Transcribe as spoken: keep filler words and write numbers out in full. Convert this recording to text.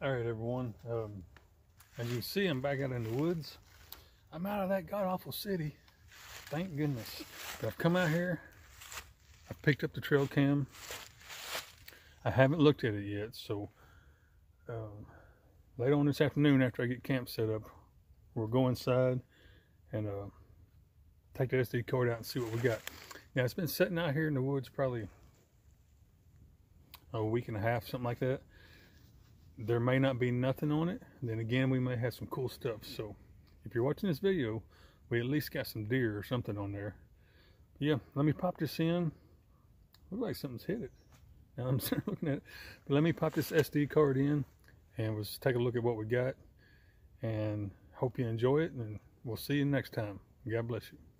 All right, everyone. Um, as you can see, I'm back out in the woods. I'm out of that god-awful city. Thank goodness. But I've come out here. I've picked up the trail cam. I haven't looked at it yet, so um, later on this afternoon, after I get camp set up, we'll go inside and uh, take the S D card out and see what we got. Now, it's been sitting out here in the woods probably a week and a half, something like that. There may not be nothing on it. Then again, we may have some cool stuff. So if you're watching this video, we at least got some deer or something on there. But yeah, let me pop this in. Looks like something's hit it. Now I'm looking at it. But let me pop this S D card in and we'll just take a look at what we got. And hope you enjoy it, and we'll see you next time. God bless you.